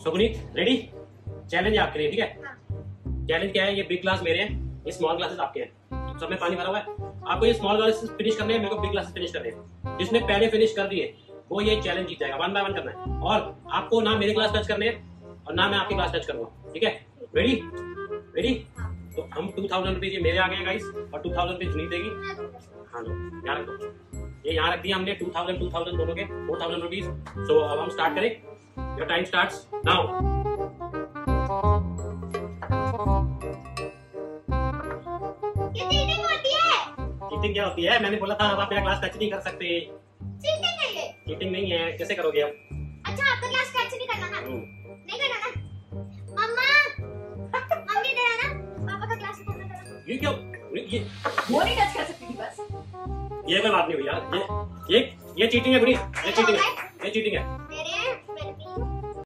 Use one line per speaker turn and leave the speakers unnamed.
Sunit ready? Challenge आपके लिए, ठीक है? चैलेंज क्या है? ये बिग ग्लास मेरे हैं, ये स्मॉल ग्लासेस आपके हैं। सब में पानी भरा हुआ है। आपको ये स्मॉल ग्लासेस फिनिश करने हैं, मेरे को बिग ग्लासेस फिनिश करने हैं। जिसने पहले फिनिश कर दिए वो ये चैलेंज जीत जाएगा। 1 बाय 1 करना है और आपको ना मेरे ग्लास टच करने हैं और ना मैं आपके ग्लास टच करूंगा, ठीक है? रेडी? रेडी? तो हम 2000 रुपीज ये मेरे आ गए गाइस और 2000 रुपीज सुनीत देगी। हाँ लो, यहाँ रख दो। ये यहाँ रख दिया हमने 2000 दोनों के 4000 रुपीज। सो अब हम स्टार्ट करें। Your time starts now. Cheating क्या होती है? मैंने बोला था अब आप मेरा ग्लास टच नहीं कर सकते।
चीटिंग है ये?
चीटिंग नहीं है, कैसे करोगे आप?
अच्छा आपका ग्लास टच नहीं करना ना? नहीं करना ना? मम्मा मम्मी देना ना? पापा का ग्लास नहीं करना।
ये क्यों? ये
वो नहीं टच कर सकती थी बस।
ये कोई बात नहीं हुई यार। ये चीटिंग है बुरी। ये चीटिंग है।